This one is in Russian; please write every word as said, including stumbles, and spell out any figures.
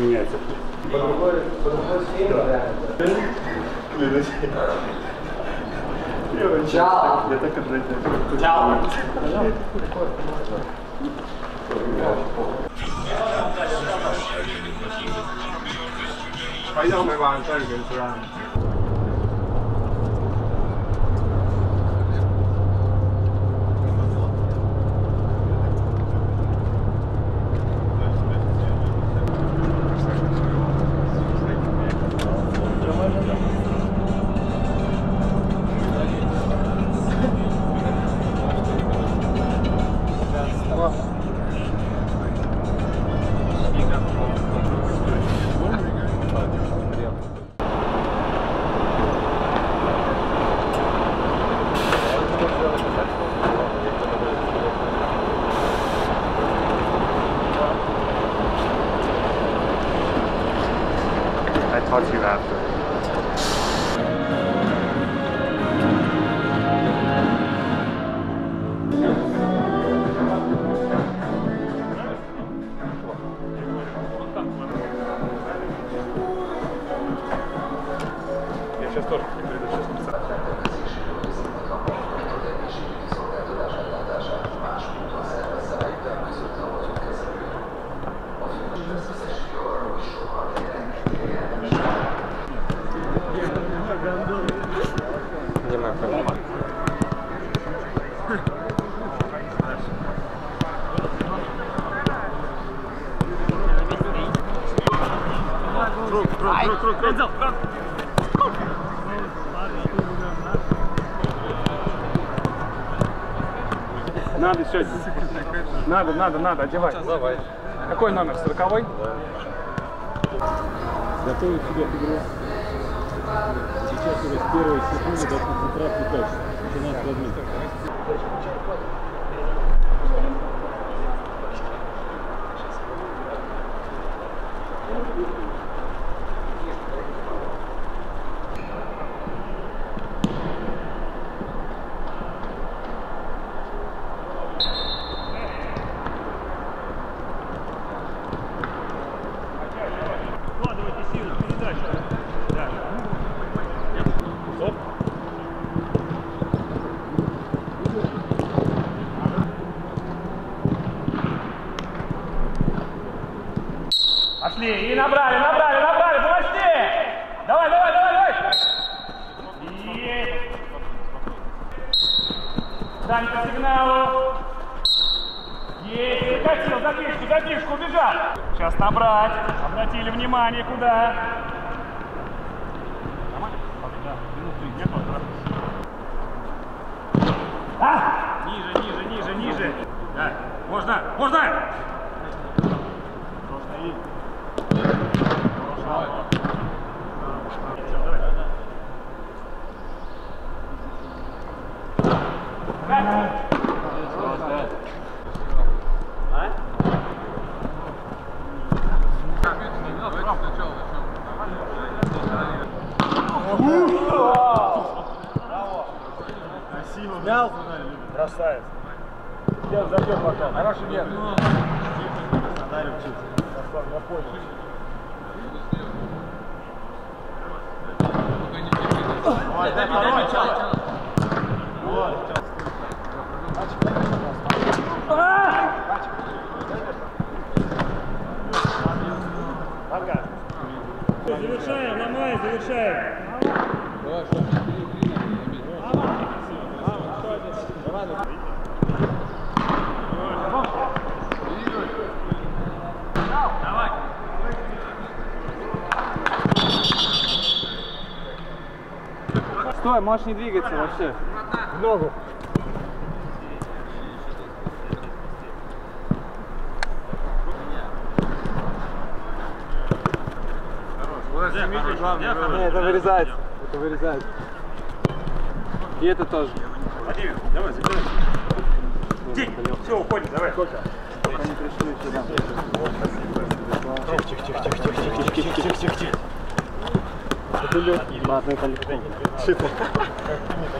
меняется. По другой, по другой схеме, да. Чао! Я так отжать. Чао! Пойдем мы вам только сюда. I taught you after. Я сейчас тоже приду, сейчас. Где моя камера? Круг, круг, круг, круг, круг, круг. Надо еще. Надо, надо, надо, одевай. Давай. Какой номер? Сороковой? Да. Готовить себя к игре. Сейчас уже с первой секунды до концентрации точно. Начинает кладмить. Вкладывайте силу в передачу. Да. Стоп. Пошли. И набрали, набрали, набрали. Подожди. Давай, давай, давай, давай. И... Дань по сигналу. Есть. Перекатил. Задвижку, задвижку, убежал. Сейчас набрать. Обратили внимание, куда. А! Ниже, ниже, ниже, ниже. Да. Можно, можно. Можно и. Снял? Красавец. Сейчас забьем пока. Хороший нет. Надо учиться. Я понял. Ой, дай второй. Вот. Пока. Завершаем, ломай, завершаем. Давай. Стой, можешь не двигаться вообще. В ногу. Не, это вырезается. Это вырезается. И это тоже. Владимир, давай, забирай. День. Все, уходим, давай. Сколько? Пока не пришли сюда. Тихо, тихо, тихо, тихо, тихо, тихо, тихо, тихо, тихо. Это легкий, матный полетон.